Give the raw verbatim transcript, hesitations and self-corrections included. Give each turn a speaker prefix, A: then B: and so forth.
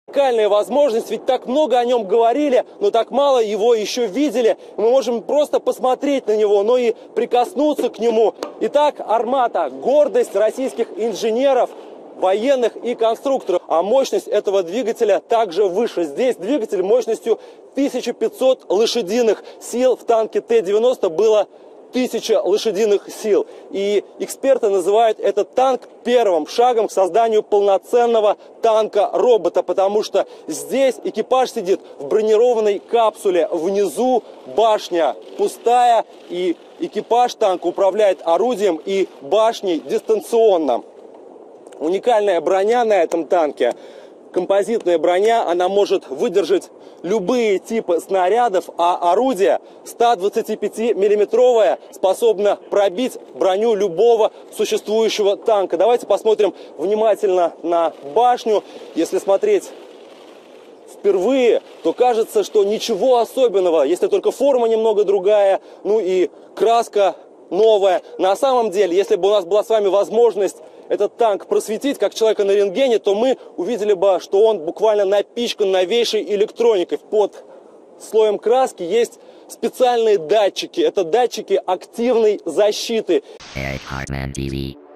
A: Уникальная возможность, ведь так много о нем говорили, но так мало его еще видели. Мы можем просто посмотреть на него, но и прикоснуться к нему. Итак, «Армата» – гордость российских инженеров, военных и конструкторов. А мощность этого двигателя также выше. Здесь двигатель мощностью тысяча пятьсот лошадиных сил. В танке Т девяносто было тысяча лошадиных сил. И эксперты называют этот танк первым шагом к созданию полноценного танка-робота, потому что здесь экипаж сидит в бронированной капсуле. Внизу башня пустая, и экипаж танка управляет орудием и башней дистанционно. Уникальная броня на этом танке. Композитная броня, она может выдержать любые типы снарядов, а орудие сто двадцатипятимиллиметровое способно пробить броню любого существующего танка. Давайте посмотрим внимательно на башню. Если смотреть впервые, то кажется, что ничего особенного, если только форма немного другая, ну и краска новая. На самом деле, если бы у нас была с вами возможность этот танк просветить, как человека на рентгене, то мы увидели бы, что он буквально напичкан новейшей электроникой. Под слоем краски есть специальные датчики. Это датчики активной защиты.
B: Eric Hartman ти ви.